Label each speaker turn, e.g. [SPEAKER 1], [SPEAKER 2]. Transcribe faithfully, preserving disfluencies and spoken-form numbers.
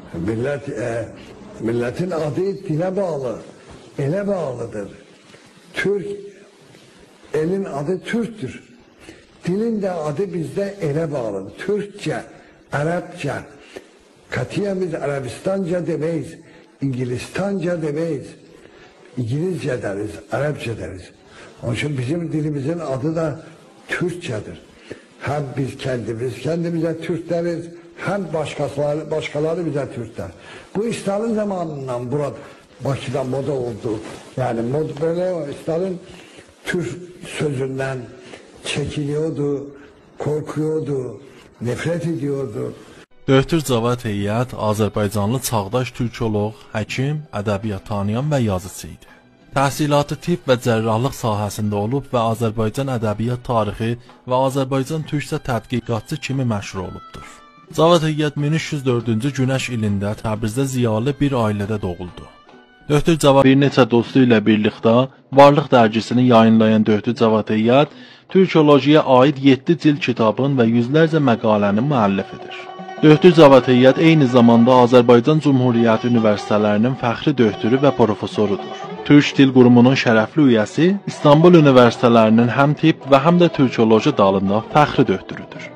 [SPEAKER 1] Millət, e, milletin adı dine bağlı, ele bağlıdır. Türk, elin adı Türk'tür. Dilin de adı bizde ele bağlıdır. Türkçe, Arapça. Katiyen biz Arabistanca demeyiz, İngilistanca demeyiz. İngilizce deriz, Arapça deriz. Onun için bizim dilimizin adı da Türkçedir. Hem biz kendimiz kendimize Türk deriz, hem başkaları, başkaları bize Türk der. Bu İslam'ın zamanından burada Bakı'da moda oldu. Yani mod böyle İslam'ın Türk sözünden çekiniyordu, korkuyordu, nefret ediyordu.
[SPEAKER 2] Döhtür Cavad Heyyət Azərbaycanlı çağdaş türkoloq, həkim, ədəbiyyat tanıyan və yazıcı idi. Təhsilatı tibb və cərrahlıq sahəsində olub və Azərbaycan ədəbiyyat tarixi və Azərbaycan türkcə tədqiqatçı kimi məşhur olubdur. Cavad Heyyət min üç yüz dördüncü günəş ilində Təbrizdə ziyalı bir ailədə doğuldu. Döhtür Cavad bir neçə dostu ilə birlikdə Varlıq dərgisini yayınlayan Döhtür Cavad Heyyət türkologiya aid yeddi cild kitabın və yüzlərcə məqalənin müəllifidir. Döhtür Cavad Heyyət eyni zamanda Azərbaycan Cumhuriyyəti Üniversitelərinin fəxri döhtürü və professorudur. Türk Dil Qurumunun şərəfli üyəsi, İstanbul Üniversitelərinin həm tibb və həm də türkoloji dalında fəxri döhtürüdür.